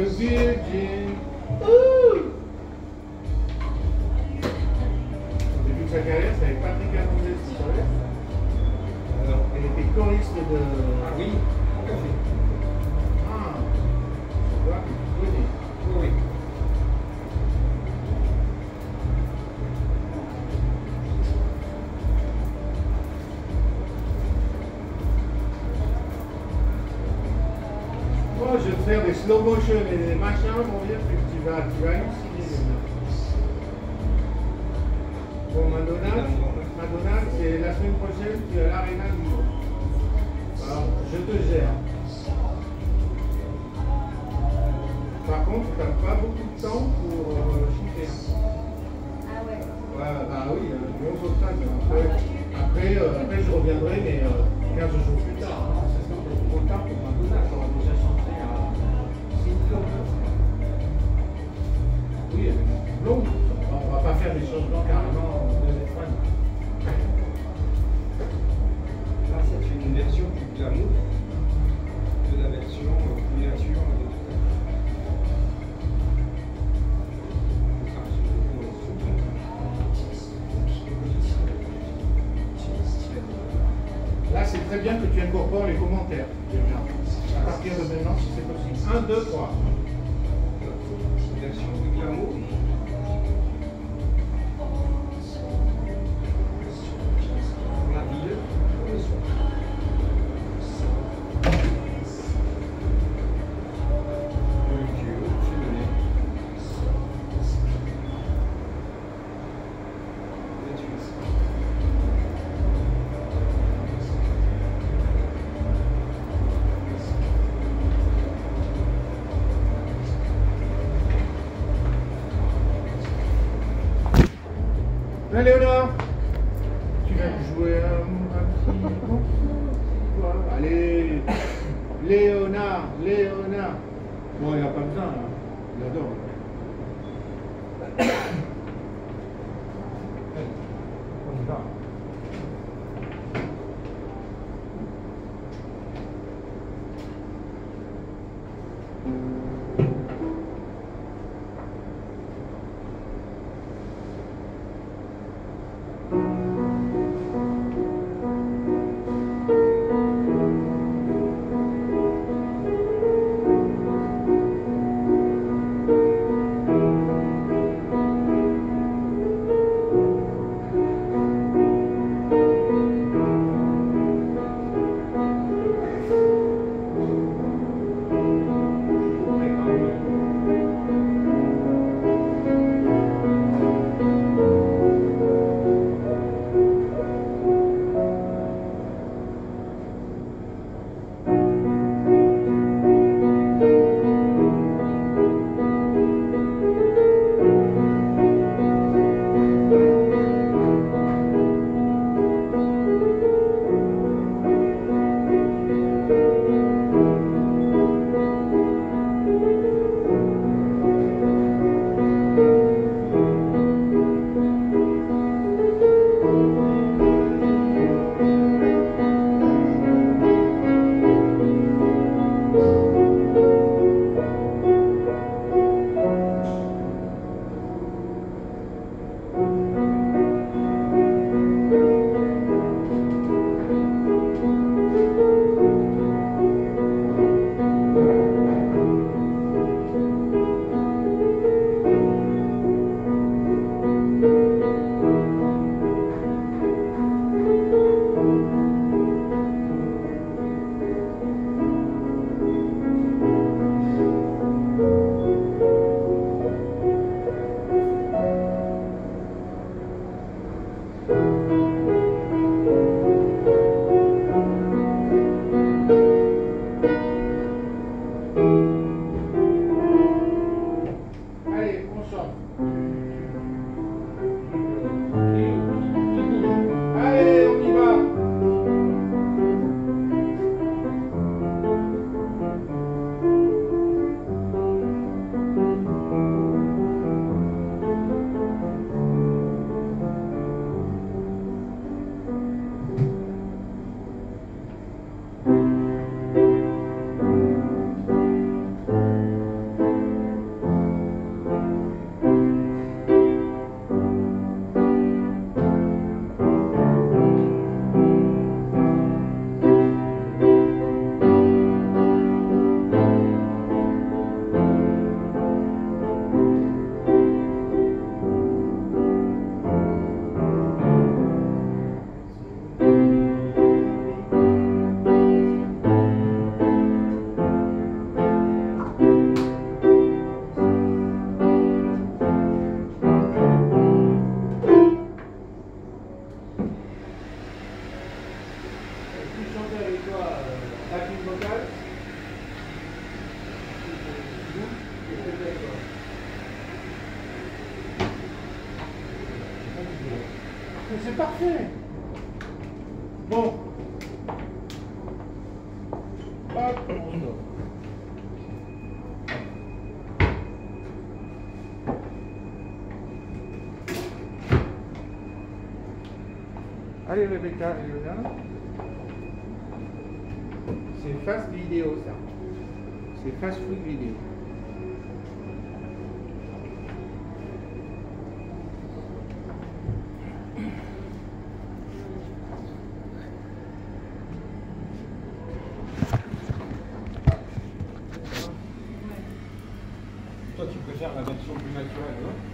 a virgin. Ouh. Au début de sa carrière, c'est avec Patrick Hernandez, tu savais? Alors, elle était choriste de. Ah oui, tout à fait. Ah, je vois que tu connais. Oui, oui. Moi, je vais te faire des slow motion et des machins, mon vieux, que tu vas halluciner. Bon, Madonna, c'est la semaine prochaine, tu es à l'Arena du Mans. Alors, je te gère. Par contre, tu n'as pas beaucoup de temps pour chanter. Ah ouais. Ouais, bah oui, du 11 octobre. Après, je reviendrai, mais 15 jours plus tard. Non, c'est ça, trop tard pour Madonna, j'aurais déjà chanté à Cindy. Oui, longue. On va pas faire des changements carrément de l'étoile. Là, c'est une version plus glamour de la version plus nature de tout à l'heure. Là, c'est très bien que tu incorpores les commentaires. À partir de maintenant, si c'est possible. 1, 2, 3. Une version plus glamour. Pour la ville, pour le soir. Le duo féminin. Là, Léonard, tu vas jouer un petit morceau. Quoi? Allez, Léonard. Bon, il n'a pas besoin, là. Il adore. On y va. c'est parfait. Bon. Hop, on sort. Allez Rebecca et Léona. C'est fast vidéo ça. C'est fast food vidéo. Toi, tu préfères la version plus naturelle, hein?